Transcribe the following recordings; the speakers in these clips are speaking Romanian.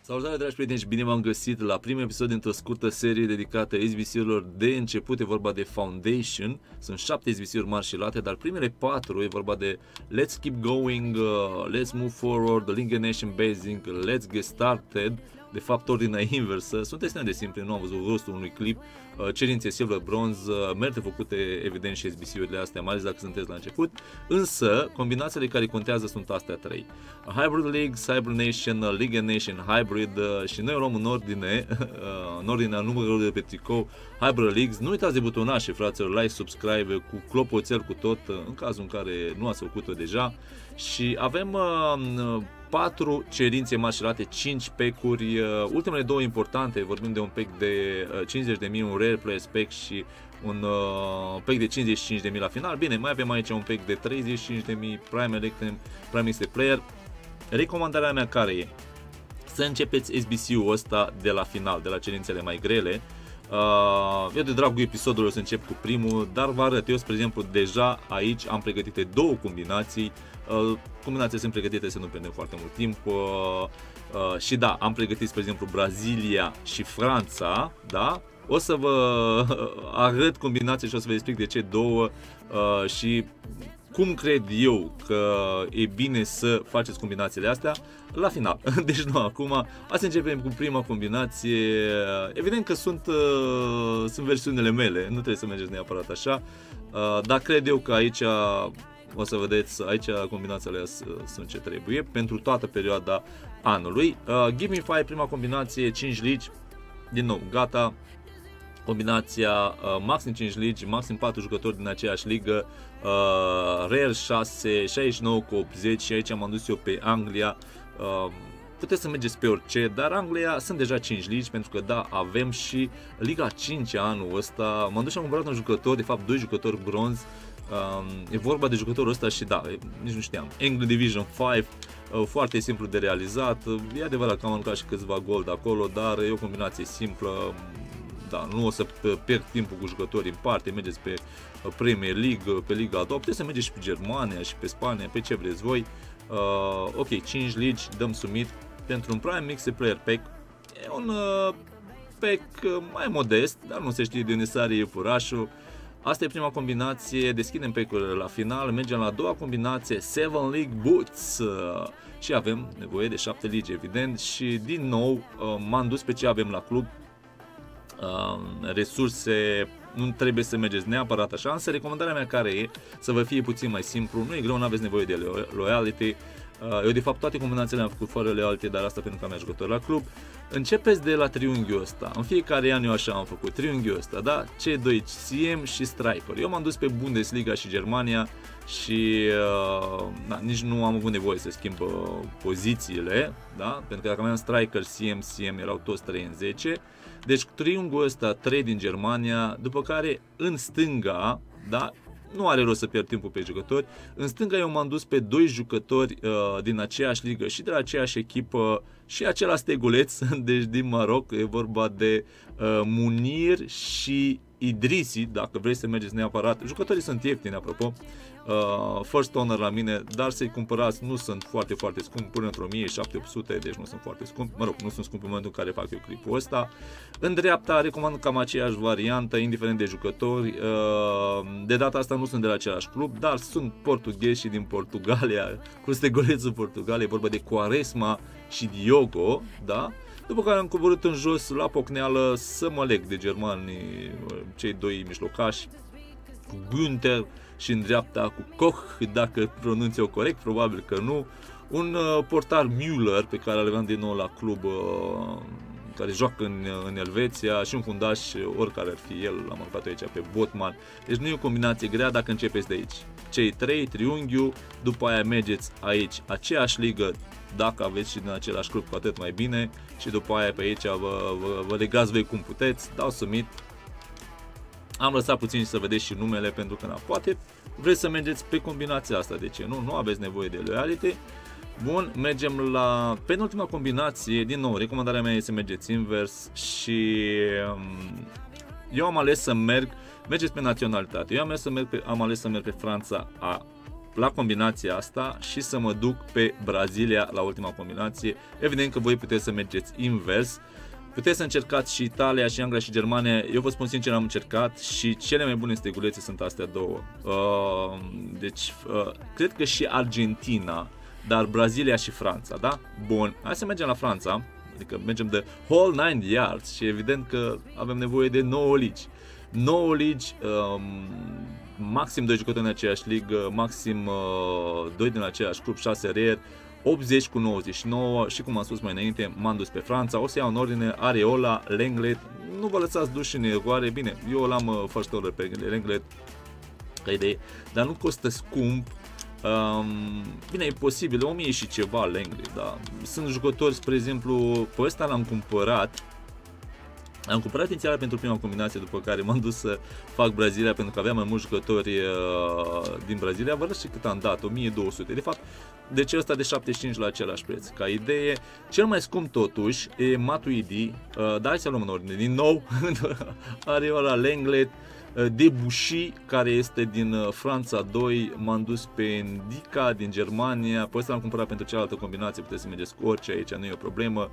Salutare, dragi prieteni, și bine v-am găsit la primul episod dintr-o scurtă serie dedicată SBC-urilor de început. E vorba de Foundation. Sunt 7 SBC-uri mari și late, dar primele 4 e vorba de Let's Keep Going, Let's Move Forward, The League Nation Basic, Let's Get Started. De fapt, ordinea inversă. Sunt extrem de simple, nu am văzut rostul unui clip. Cerințe silver, bronz, merită făcute evident și SBC-urile astea, mai ales dacă sunteți la început. Însă, combinațiile care contează sunt astea 3. Hybrid Leagues, Hybrid Nation, League Nation, Hybrid și noi o luăm în ordinea numărului de pe tricou, Hybrid Leagues. Nu uitați de butonașe, fraților, like, subscribe, cu clopoțel, cu tot, în cazul în care nu ați făcut-o deja. Și avem 4 cerințe mașerate, 5 pack-uri, ultimele 2 importante, vorbim de un pack de 50.000, un Rare Players pack și un pack de 55.000 la final. Bine, mai avem aici un pack de 35.000, Prime Electrum, Prime X Player. Recomandarea mea care e? Să începeți SBC-ul ăsta de la final, de la cerințele mai grele. Eu de dragul episodului o să încep cu primul, dar vă arăt, eu spre exemplu deja aici am pregătite 2 combinații. Combinațiile sunt pregătite să nu pierdem foarte mult timp și da, am pregătit spre exemplu Brazilia și Franța, da? O să vă arăt combinații și o să vă explic de ce 2 și cum cred eu că e bine să faceți combinațiile astea la final. Deci nu acum. Hai să începem cu prima combinație. Evident că sunt versiunile mele, nu trebuie să mergeți neapărat așa, dar cred eu că aici o să vedeți, aici combinațiile sunt ce trebuie pentru toată perioada anului. Give Me 5, prima combinație, 5 ligi, din nou, gata. Combinația maxim 5 ligi, maxim 4 jucători din aceeași ligă, Rare 6, 69 cu 80 și aici m-am dus eu pe Anglia. Puteți să mergeți pe orice, dar Anglia sunt deja 5 ligi, pentru că da, avem și Liga 5 anul ăsta. M-am dus și am cumpărat un jucător, de fapt 2 jucători bronz. E vorba de jucătorul ăsta și da, nici nu știam, England Division 5, foarte simplu de realizat. E adevărat că am aruncat și câțiva gold acolo, dar e o combinație simplă. Da, nu o să pierd timpul cu jucători în parte, mergeți pe Premier League, pe Liga a doua, puteți să mergeți și pe Germania și pe Spania, pe ce vreți voi. Ok, 5 ligi, dăm submit pentru un Prime X Player Pack. E un pack mai modest, dar nu se știe de unde sare iepurașul. Asta e prima combinație, deschidem pack-urile la final, mergem la a doua combinație, 7 League Boots. Și avem nevoie de 7 ligi, evident, și din nou m-am dus pe ce avem la club. Resurse, nu trebuie să mergeți neapărat așa, însă recomandarea mea care e să vă fie puțin mai simplu, nu e greu, nu aveți nevoie de loyalty. Eu de fapt toate combinațiile le-am făcut fără loyalty, dar asta pentru că am mea jucător la club. Începeți de la triunghiul ăsta, în fiecare an eu așa am făcut, triunghiul ăsta, da? C2, CM și Striker. Eu m-am dus pe Bundesliga și Germania și da, nici nu am avut nevoie să schimb pozițiile, da? Pentru că dacă aveam Striker, CM erau toți 3 în 10. Deci triunghiul ăsta, 3 din Germania, după care în stânga, da, nu are rost să pierd timpul pe jucători, în stânga eu m-am dus pe 2 jucători din aceeași ligă și de la aceeași echipă și același steguleț, deci din Maroc, e vorba de Munir și Idrisi, dacă vrei să mergeți neapărat. Jucătorii sunt ieftini, apropo. First owner la mine, dar să-i cumpărați, nu sunt foarte scumpi, până într-o 1700, deci nu sunt foarte scumpi. Mă rog, nu sunt scumpi în momentul în care fac eu clipul ăsta. În dreapta recomand cam aceeași variantă, indiferent de jucători. De data asta nu sunt de la același club, dar sunt portughezi și din Portugalia, cu stegolețul Portugalia, e vorba de Quaresma și Diogo, da? După care am coborât în jos la pocneală să mă leg de germani, cei 2 mijlocași, cu Günther și în dreapta cu Koch, dacă pronunț eu corect, probabil că nu. Un portar Müller pe care îl aveam din nou la club, care joacă în Elveția, și un fundaș, oricare ar fi el, l-am marcat aici pe Botman. Deci nu e o combinație grea dacă începeți de aici. Cei 3, triunghiul, după aia mergeți aici, aceeași ligă, dacă aveți și din același club, cu atât mai bine, și după aia pe aici vă legați voi cum puteți, dau submit. Am lăsat puțin să vedeți și numele, pentru că poate vreți să mergeți pe combinația asta, de ce nu? Nu aveți nevoie de loyalty. Bun, mergem la penultima combinație. Din nou, recomandarea mea este să mergeți invers și eu am ales să mergeți pe naționalitate. Eu am ales să merg pe Franța A. la combinația asta și să mă duc pe Brazilia la ultima combinație. Evident că voi puteți să mergeți invers. Puteți să încercați și Italia, și Anglia, și Germania. Eu vă spun sincer, am încercat și cele mai bune stegulețe sunt astea două. Deci, cred că și Argentina, dar Brazilia și Franța, da? Bun, hai să mergem la Franța, adică mergem de whole 9 yards și evident că avem nevoie de 9 ligi. 9 ligi, maxim 2 jucători în aceeași ligă, maxim 2 din același club, 6 rare, 80 cu 99 și cum am spus mai înainte, m-am dus pe Franța. O să iau în ordine Areola, Lenglet. Nu vă lăsați duși în egoare. Bine, eu l-am first order pe Lenglet ca idee, dar nu costă scump. Bine, e posibil, 1000 și ceva Lenglet, da. Sunt jucători, spre exemplu, pe ăsta l-am cumpărat. Am cumpărat inițial pentru prima combinație, după care m-am dus să fac Brazilia pentru că aveam mai mulți jucători din Brazilia. Vă arăt și cât am dat, 1200. De fapt, deci ăsta de 75 la același preț. Ca idee, cel mai scump totuși e Matuidi, dar hai să luăm în ordine. Din nou, Areola, Lenglet, Debuchy, care este din Franța 2, m-am dus pe Ndica din Germania, pe ăsta l-am cumpărat pentru cealaltă combinație, puteți să mergeți cu orice, aici nu e o problemă.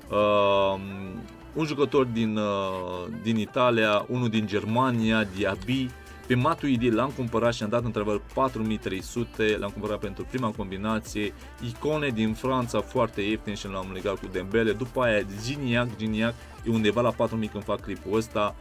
Un jucător din Italia, unul din Germania, Diaby. Pe Matuidi l-am cumpărat și am dat într-adevăr 4300, l-am cumpărat pentru prima combinație. Icone din Franța, foarte ieftin și l-am legat cu Dembele. După aia Gignac e undeva la 4000 când fac clipul ăsta.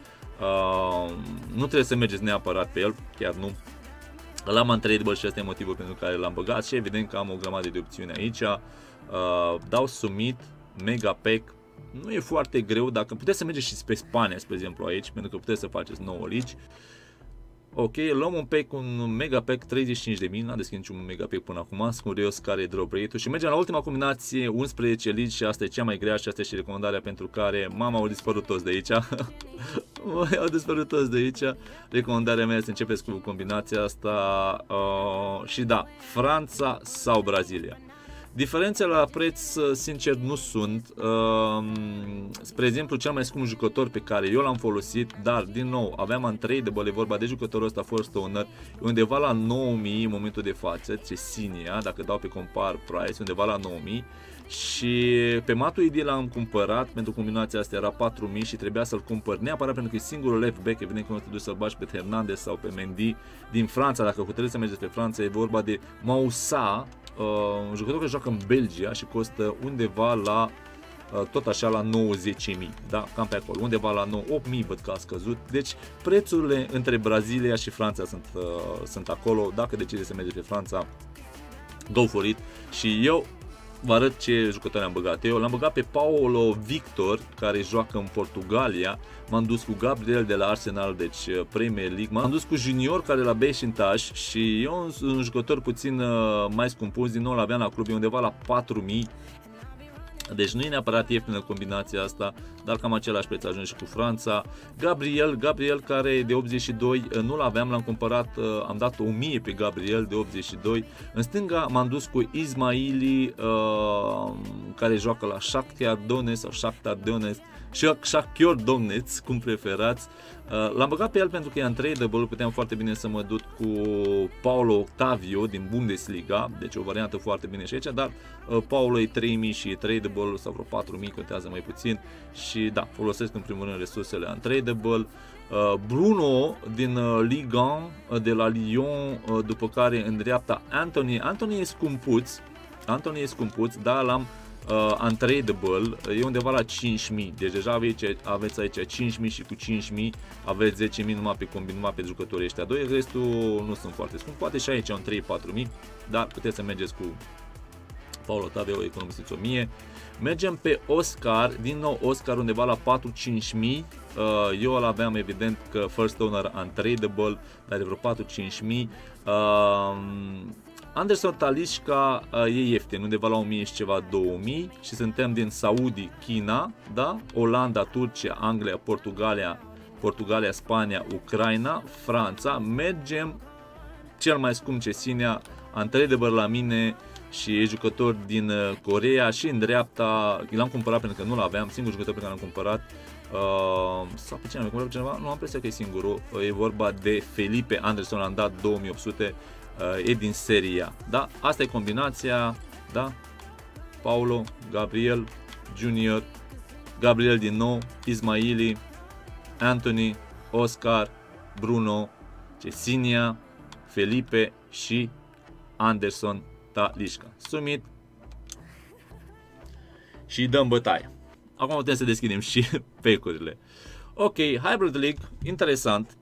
Nu trebuie să mergeți neapărat pe el, chiar nu. L-am untradeable și ăsta e motivul pentru care l-am băgat și evident că am o grămadă de opțiuni aici. Dau submit, mega pack. Nu e foarte greu, dacă puteți să mergeți și pe Spania, spre exemplu, aici, pentru că puteți să faceți 9 ligi. Ok, luăm un pack, un mega pack 35.000, n-am deschis niciun mega pack până acum, sunt curios care e drop rate-ul și mergem la ultima combinație, 11 ligi și asta e cea mai grea și asta e și recomandarea pentru care au dispărut toți de aici. Au dispărut toți de aici. Recomandarea mea este să începeți cu combinația asta și da, Franța sau Brazilia. Diferențele la preț, sincer, nu sunt. Spre exemplu, cel mai scump jucător pe care eu l-am folosit, dar, din nou, aveam untradeable, e vorba de jucătorul ăsta first owner, e undeva la 9000 în momentul de față, Cesinia, dacă dau pe compar price, undeva la 9000. Și pe Matuidi l-am cumpărat, pentru combinația asta era 4000 și trebuia să-l cumpăr neapărat pentru că e singurul left back, evident că nu te duci să-l bagi pe Hernandez sau pe Mendy din Franța, dacă hotărâți să mergeți pe Franța, e vorba de Moussa, un jucător care joacă în Belgia și costă undeva la tot așa la 90.000, da, cam pe acolo, undeva la 8.000 văd că a scăzut. Deci prețurile între Brazilia și Franța sunt acolo. Dacă decideți să mergeți pe Franța, go for it. Și eu vă arăt ce jucători am băgat. Eu l-am băgat pe Paulo Victor, care joacă în Portugalia. M-am dus cu Gabriel de la Arsenal, deci Premier League. M-am dus cu Junior, care la Beşiktaş și eu un jucător puțin mai scumpus, din nou l-aveam la club, e undeva la 4000. Deci nu e neapărat ieftină combinația asta, dar cam același preț ajunge și cu Franța. Gabriel care e de 82, nu l-aveam, l-am cumpărat, am dat 1000 pe Gabriel de 82. În stânga m-am dus cu Ismaili, care joacă la Shakhtar Donetsk, Shakhtar Donetsk, cum preferați. L-am băgat pe el pentru că e untradeable, puteam foarte bine să mă duc cu Paulo Octavio din Bundesliga, deci o variantă foarte bine și aici, dar Paulo e 3000 și e tradable, sau vreo 4000, contează mai puțin și da, folosesc în primul rând resursele untradeable. Bruno din Ligue 1 de la Lyon, după care în dreapta Anthony e scumpuț, dar l-am untradeable, e undeva la 5000, deci deja aveți aici 5000 și cu 5000 aveți 10.000 numai pe jucătorii ăștia doi, restul nu sunt foarte scump, poate și aici un 3-4.000, dar puteți să mergeți cu Paulo Octavio, economisiți 1000. Mergem pe Oscar, din nou Oscar undeva la 4-5.000, eu îl aveam evident că first owner untradeable, dar e vreo 4-5.000. Anderson Talisca e ieftin, undeva la 1000 și ceva, 2000 și suntem din Saudi, China, da? Olanda, Turcia, Anglia, Portugalia, Spania, Ucraina, Franța. Mergem cel mai scump Cesinia, untradeable la mine și e jucător din Coreea și în dreapta, l-am cumpărat pentru că nu l-aveam, singurul jucător pe care l-am cumpărat. Sau pe cine am cumpărat cineva? Nu am impresia că e singurul, e vorba de Felipe Anderson, l-am dat 2800. e din seria. Da? Asta e combinația, da? Paulo, Gabriel Junior, Gabriel din nou, Ismaili, Anthony, Oscar, Bruno, Cesinia, Felipe și Anderson Talisca. Sumit și dăm bătaie. Acum putem să deschidem și pack-urile. Ok, Hybrid League, interesant.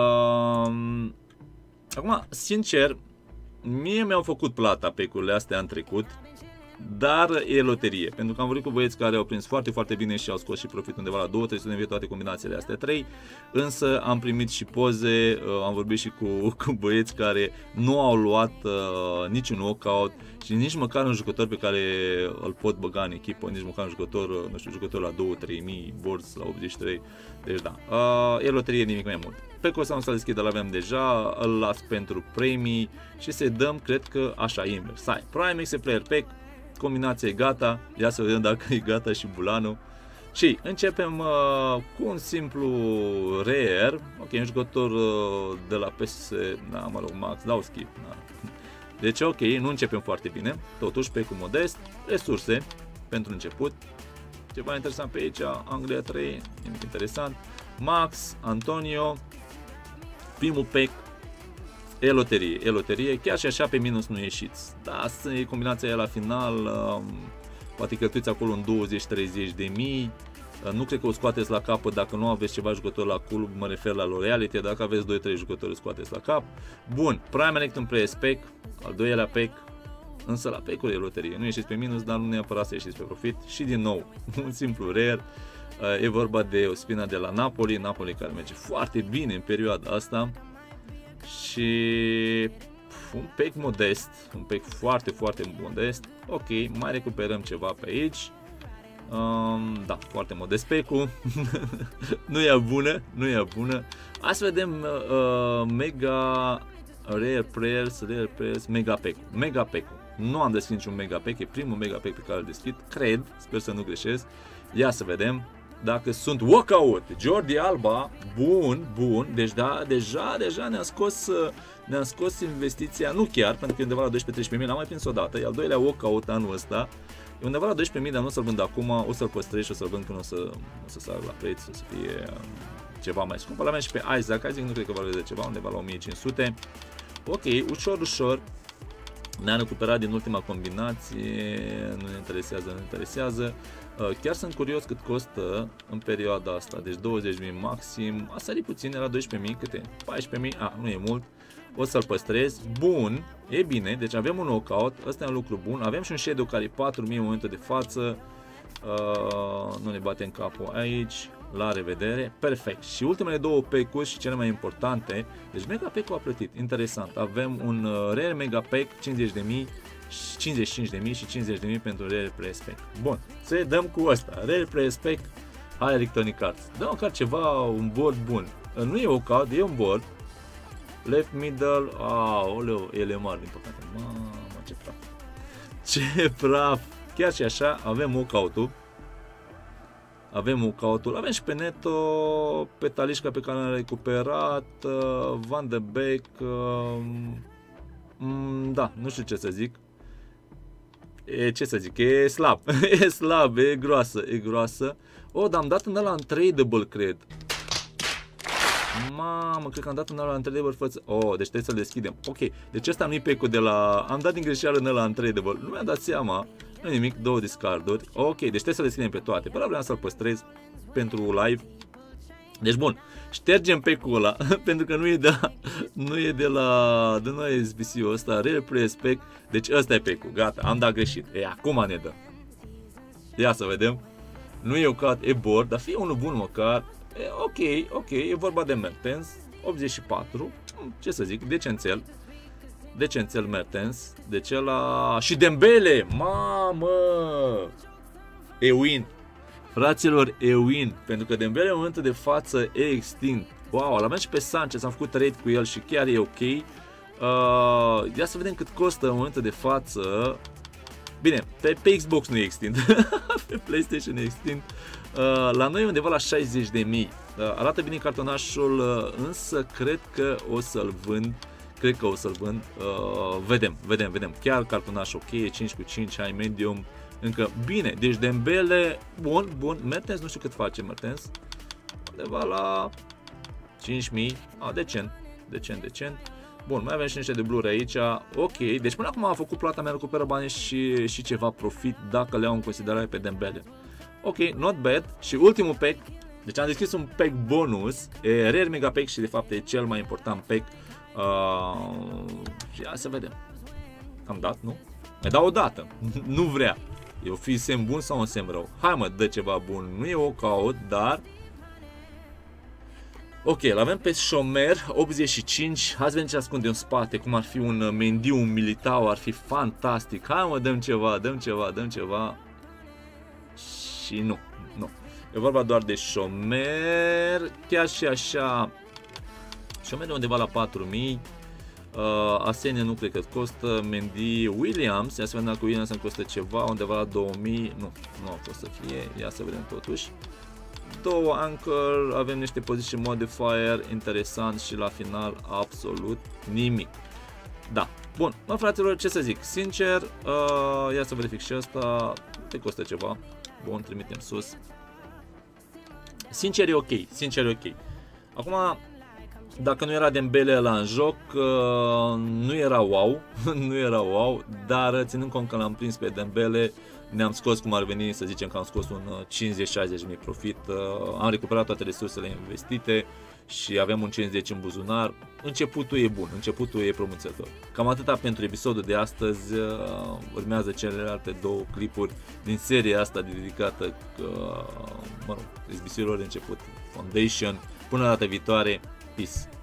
Acum, sincer, mie mi-au făcut plata pack-urile astea în trecut, dar e loterie, pentru că am vorbit cu băieți care au prins foarte, foarte bine și au scos și profit undeva la 2-300 de mii toate combinațiile astea 3, însă am primit și poze, am vorbit și cu băieți care nu au luat niciun knockout și nici măcar un jucător pe care îl pot băga în echipă, nici măcar un jucător, nu știu, jucător la 2-3 mii, boards la 83, deci da, e loterie, nimic mai mult. Pe că o să deschid, îl avem deja, îl las pentru premii și să dăm, cred că așa, invers. Hai, Prime X Player Pack, combinația e gata, ia să vedem dacă e gata și bulanul. Și începem cu un simplu rare, ok, un jucător de la PS, da, mă rog, Max, dau skip, da. Deci ok, nu începem foarte bine, totuși pe cu modest, resurse pentru început. Ceva interesant pe aici, Anglia 3, nimic interesant. Max, Antonio, primul pack, e loterie, chiar și așa pe minus nu ieșiți. Da, e combinația aia la final, poate cheltuiți acolo în 20-30 de mii. Nu cred că o scoateți la capăt dacă nu aveți ceva jucători la club, mă refer la loyalty, dacă aveți 2-3 jucători îl scoateți la cap. Bun, Prime Electrum Play Pack, al doilea pack, însă la pack-uri e loterie, nu ieșiți pe minus, dar nu neapărat să ieșiți pe profit. Și din nou, un simplu rare, e vorba de o spina de la Napoli care merge foarte bine în perioada asta. Și un pack modest, un pack foarte, foarte modest. Ok, mai recuperăm ceva pe aici. Da, foarte modest pack-ul. Nu e bună. Hai să vedem Mega Rare Prayers, Mega Pack. Nu am deschis niciun Mega Pack, e primul Mega Pack pe care îl deschid, cred, sper să nu greșesc. Ia să vedem dacă sunt walkout. Jordi Alba, bun, deci da, deja ne-a scos investiția, nu chiar, pentru că e undeva la 12-13 mii, n-am mai prins odată, e al doilea walkout anul ăsta, e undeva la 12 mii, dar nu o să-l vând acum, o să-l păstrez și o să-l vând când o să sară la preț, o să fie ceva mai scump. L-avem și pe Isaac nu cred că valorează ceva, undeva la 1500. Ok, ușor, ne-am recuperat din ultima combinație, nu ne interesează. Chiar sunt curios cât costă în perioada asta, deci 20.000 maxim, a sărit puțin, era 12.000, câte? 14.000, nu e mult, o să-l păstrez, bun, e bine, deci avem un knockout, ăsta e un lucru bun, avem și un shadow care e 4.000 în momentul de față, nu ne batem capul aici, la revedere, perfect. Și ultimele două pack-uri și cele mai importante, deci Mega Pack-ul a plătit, interesant, avem un Rare Mega Pack, 50.000, 55.000 și 50.000 pentru Rare Press Pack. Bun, să dăm cu asta, Rare Press Pack, hai Electronic Arts, dăm măcar ceva, un board bun, nu e o card, e un board, left middle, oleu, ele mari din păcate, mamă, ce praf, chiar și așa, avem walkout-ul, avem și pe Neto, pe Talisca pe care l-am recuperat, Van de Beek, da, nu știu ce să zic. E slab, e groasă. Dar am dat în ăla untradable, cred. Mamă, cred că am dat în ăla untradable față. Deci trebuie să-l deschidem. Ok, deci ăsta nu-i pack-ul de la... Am dat din greșeală în ăla untradable. Nu mi-am dat seama. Nu nimic, două discarduri. Ok, deci trebuie să le deschidem pe toate. Păi vreau să-l păstrez pentru live. Deci bun, ștergem pack-ul ăla, pentru că nu e de noi SBC-ul ăsta, Rare Press Pack, deci ăsta e pack-ul, gata, am dat greșit, acum ne dă. Ia să vedem, nu e cat, e board, dar fie unul bun măcar, ok, e vorba de Mertens, 84, ce să zic, decențel Mertens, deci ăla, și Dembele, mamă, e win. Fraților, e win, pentru că Dembele în momentul de față e extinct. Wow, l-avem și pe Sanchez, am făcut trade cu el și chiar e ok. Ia să vedem cât costă în momentul de față. Bine, pe Xbox nu e extinct, pe PlayStation e extinct. La noi e undeva la 60.000. Arată bine cartonașul, însă cred că o să-l vând. cred că o să-l vând. Vedem. Chiar cartonaș ok, e 5 cu 5, high medium, încă bine. Deci Dembele, bun. Mertens nu știu cât face Mertens. Undeva la 5.000, decent. Bun, mai avem și niște dubluri aici. Ok, deci până acum a făcut plata mea, recuperă banii și ceva profit dacă le iau în considerare pe Dembele. Ok, not bad. Și ultimul pack, deci am deschis un pack bonus, e Rare Mega Pack și de fapt e cel mai important pack. Și hai să vedem. Am dat, nu? Mi dau o dată. Nu vrea. E o fi semn bun sau un semn rău? Hai mă, dă ceva bun. Nu e o caut, dar... Ok, l-avem pe șomer, 85, hai să vedem ce ascunde în spate, cum ar fi un Mendy, un Militao, ar fi fantastic. Hai mă, dăm ceva. Și nu. E vorba doar de șomer, chiar și așa, șomer undeva la 4.000, Asenia nu cred că costă, Mendy, Williams, ia să vedem dacă Williams îmi costă ceva, undeva la 2.000, nu a fost să fie, ia să vedem totuși. Două anchor, avem niște position modifier, interesant și la final absolut nimic. Da, bun, mă fraților, ce să zic, sincer, ia să verific și asta, te costă ceva, bun, trimitem sus. Sincer e ok. Acum, dacă nu era Dembele ăla în joc, nu era wow, dar ținând cont că l-am prins pe Dembele, ne-am scos, cum ar veni, să zicem că am scos un 50-60.000 profit, am recuperat toate resursele investite și avem un 50 în buzunar. Începutul e bun, începutul e promițător. Cam atâta pentru episodul de astăzi. Urmează celelalte două clipuri din seria asta dedicată SBC-urilor de început, Foundation. Până data viitoare, peace!